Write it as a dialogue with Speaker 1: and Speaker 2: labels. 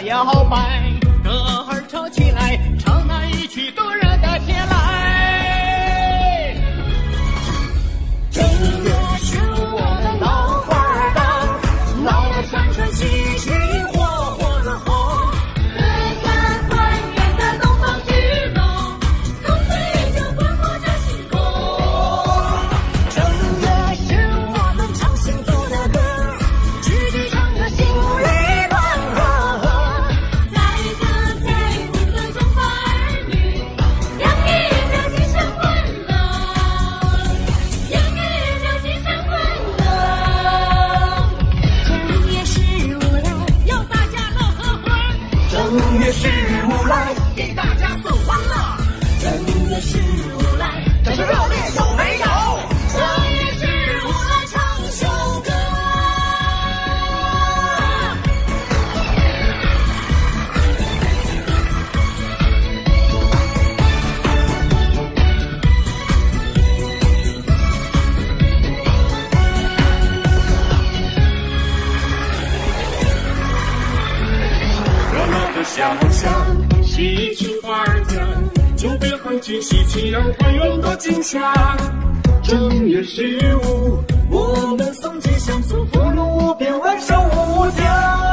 Speaker 1: 摇摆，歌儿唱起来，唱那一曲动人的天籁。正月是我的老花灯，老了山川喜庆，火火的红。
Speaker 2: 阖家团圆的东方之梦，同岁就滚火着星空。
Speaker 1: 正月是我们唱幸福的歌，句句唱着心里暖和。
Speaker 2: 载歌载舞的中华儿女，洋溢着吉祥欢乐，洋溢着吉祥欢乐。
Speaker 1: 正月十五来，要大家乐呵呵。正月十五来，给大家送欢乐。正月十五来，这是热烈有没有？
Speaker 2: 正月十五来唱首歌。
Speaker 3: 热闹的小巷，喜庆花儿香，酒杯横琴，喜气让团圆多吉祥。正月15，我们送吉祥，祝福路无边，万寿无疆。